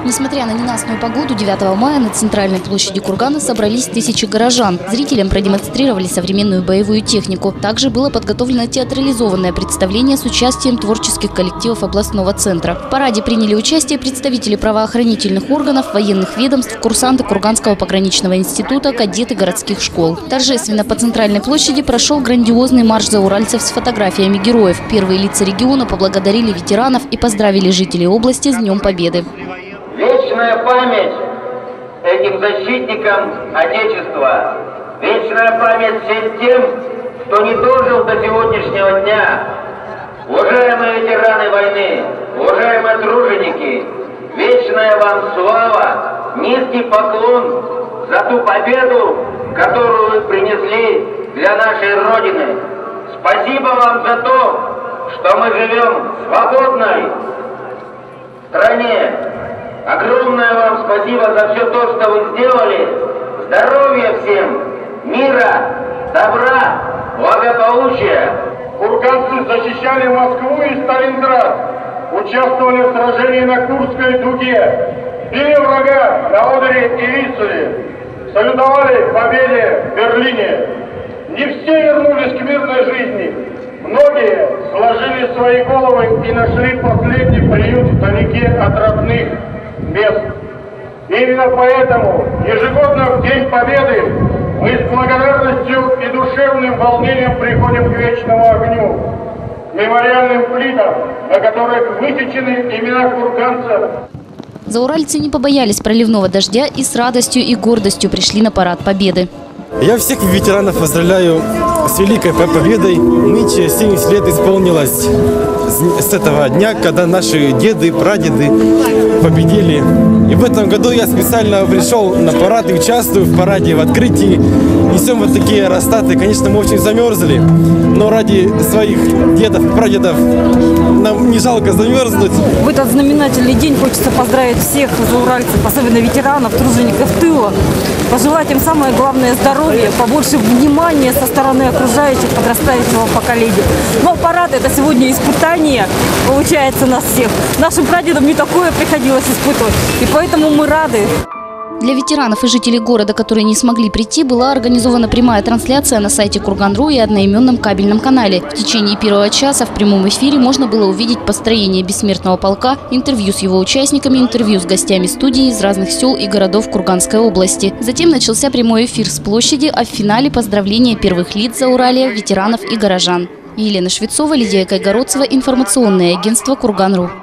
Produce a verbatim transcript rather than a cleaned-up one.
Несмотря на ненастную погоду, девятого мая на центральной площади Кургана собрались тысячи горожан. Зрителям продемонстрировали современную боевую технику. Также было подготовлено театрализованное представление с участием творческих коллективов областного центра. В параде приняли участие представители правоохранительных органов, военных ведомств, курсанты Курганского пограничного института, кадеты городских школ. Торжественно по центральной площади прошел грандиозный марш зауральцев с фотографиями героев. Первые лица региона поблагодарили ветеранов и поздравили жителей области с Днем Победы. Вечная память этим защитникам Отечества. Вечная память всем тем, кто не дожил до сегодняшнего дня. Уважаемые ветераны войны, уважаемые труженики, вечная вам слава, низкий поклон за ту победу, которую вы принесли для нашей Родины. Спасибо вам за то, что мы живем в свободной стране. Огромное вам спасибо за все то, что вы сделали. Здоровья всем, мира, добра, благополучия. Курганцы защищали Москву и Сталинград, участвовали в сражении на Курской дуге, били врага на Одере и Висле, салютовали победе в Берлине. Не все вернулись к мирной жизни. Многие сложили свои головы и нашли последний приют вдалеке от родных мест. Именно поэтому ежегодно в День Победы мы с благодарностью и душевным волнением приходим к вечному огню, мемориальным плитам, на которых высечены имена курганцев. Зауральцы не побоялись проливного дождя и с радостью и гордостью пришли на парад Победы. Я всех ветеранов поздравляю с великой победой. Нынче семьдесят лет исполнилось с этого дня, когда наши деды, прадеды победили. И в этом году я специально пришел на парад и участвую в параде, в открытии. Несем вот такие аэростаты. Конечно, мы очень замерзли, но ради своих дедов, прадедов нам не жалко замерзнуть. В этот знаменательный день хочется поздравить всех зауральцев, особенно ветеранов, тружеников тыла. Пожелать им самое главное здоровье, побольше внимания со стороны окружающих, подрастающего поколения. Но парад – это сегодня испытание, получается, нас всех. Нашим прадедам не такое приходилось испытывать, и поэтому мы рады. Для ветеранов и жителей города, которые не смогли прийти, была организована прямая трансляция на сайте Курган.ру и одноименном кабельном канале. В течение первого часа в прямом эфире можно было увидеть построение бессмертного полка, интервью с его участниками, интервью с гостями студии из разных сел и городов Курганской области. Затем начался прямой эфир с площади, а в финале поздравления первых лиц Зауралья, ветеранов и горожан. Елена Швецова, Лидия Кайгородцева, информационное агентство Курган.ру.